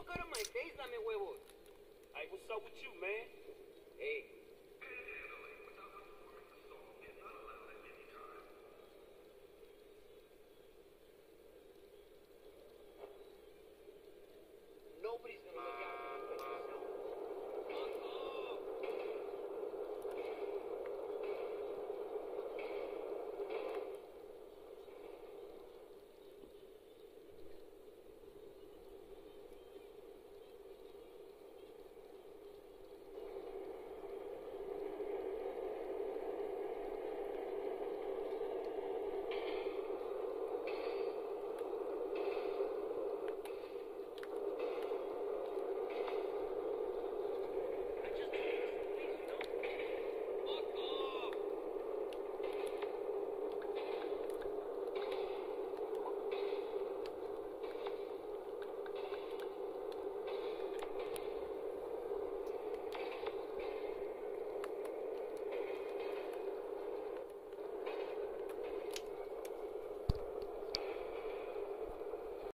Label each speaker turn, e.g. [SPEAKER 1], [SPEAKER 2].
[SPEAKER 1] cut on my face, dame huevos.
[SPEAKER 2] Hey, what's up with you, man?
[SPEAKER 1] Hey,